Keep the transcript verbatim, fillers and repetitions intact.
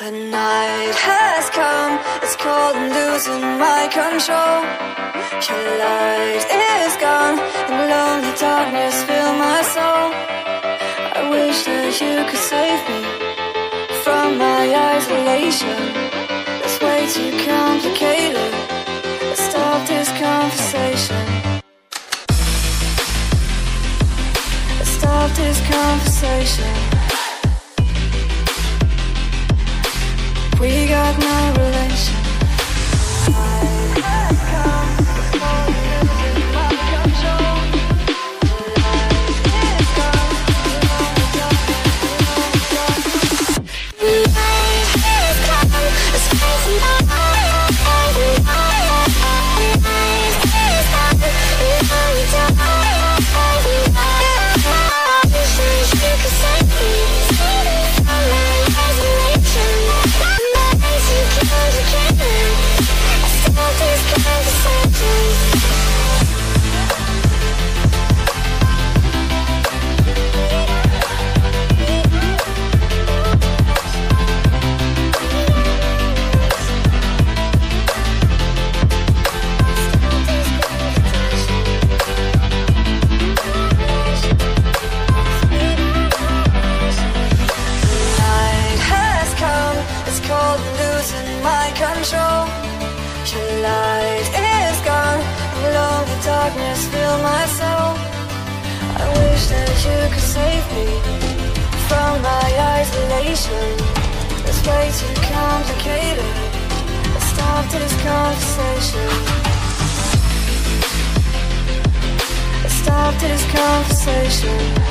The night has come, it's cold and losing my control. Your light is gone, and lonely darkness fill my soul. I wish that you could save me from my isolation. It's way too complicated. Let's stop this conversation. Let's stop this conversation. We got no relation. Night has come, it's cold and losing my control. The light is gone, lonely darkness, lonely darkness. The night has come, it's facing my eyes. The night is gone, lonely darkness. I wish that you could save me, save me from my isolation. Control. Your light is gone, and lonely darkness fill my soul. I wish that you could save me from my isolation. It's way too complicated. Let's stop this conversation. Let's stop this conversation.